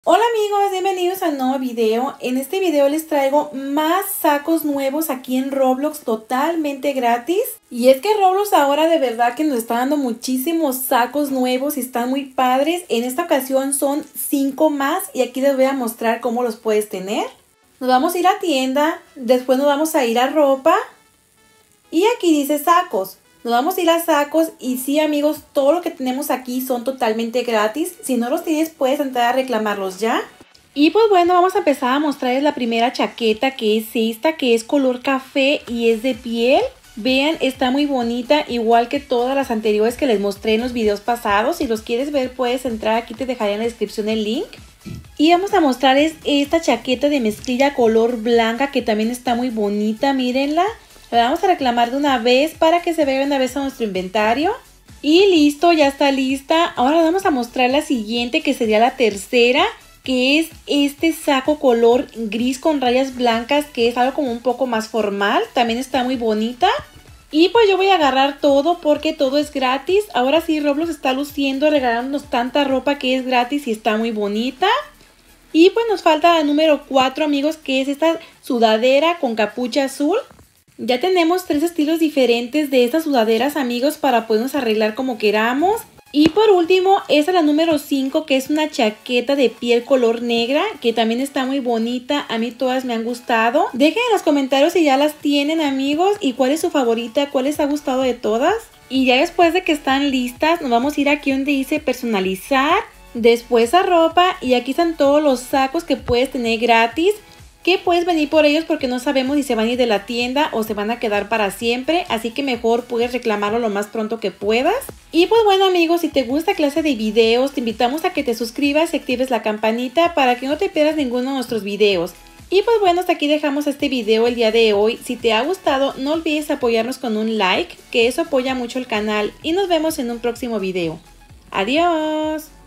Hola amigos, bienvenidos a un nuevo video. En este video les traigo más sacos nuevos aquí en Roblox totalmente gratis. Y es que Roblox ahora de verdad que nos está dando muchísimos sacos nuevos y están muy padres. En esta ocasión son 5 más y aquí les voy a mostrar cómo los puedes tener. Nos vamos a ir a tienda, después nos vamos a ir a ropa y aquí dice sacos. Nos vamos a ir a sacos y sí amigos, todo lo que tenemos aquí son totalmente gratis. Si no los tienes puedes entrar a reclamarlos ya. Y pues bueno, vamos a empezar a mostrarles la primera chaqueta, que es esta, que es color café y es de piel. Vean, está muy bonita, igual que todas las anteriores que les mostré en los videos pasados. Si los quieres ver puedes entrar, aquí te dejaré en la descripción el link. Y vamos a mostrarles esta chaqueta de mezclilla color blanca que también está muy bonita, mírenla. La vamos a reclamar de una vez para que se vea una vez a nuestro inventario. Y listo, ya está lista. Ahora vamos a mostrar la siguiente, que sería la tercera, que es este saco color gris con rayas blancas, que es algo como un poco más formal. También está muy bonita. Y pues yo voy a agarrar todo porque todo es gratis. Ahora sí, Roblox está luciendo, regalándonos tanta ropa que es gratis y está muy bonita. Y pues nos falta la número 4 amigos, que es esta sudadera con capucha azul. Ya tenemos 3 estilos diferentes de estas sudaderas amigos para podernos arreglar como queramos. Y por último, esta es la número 5, que es una chaqueta de piel color negra, que también está muy bonita. A mí todas me han gustado. Dejen en los comentarios si ya las tienen amigos y cuál es su favorita, cuál les ha gustado de todas. Y ya después de que están listas, nos vamos a ir aquí donde dice personalizar, después a ropa, y aquí están todos los sacos que puedes tener gratis, que puedes venir por ellos porque no sabemos si se van a ir de la tienda o se van a quedar para siempre, así que mejor puedes reclamarlo lo más pronto que puedas. Y pues bueno amigos, si te gusta clase de videos, te invitamos a que te suscribas y actives la campanita para que no te pierdas ninguno de nuestros videos. Y pues bueno, hasta aquí dejamos este video el día de hoy. Si te ha gustado, no olvides apoyarnos con un like, que eso apoya mucho el canal, y nos vemos en un próximo video. ¡Adiós!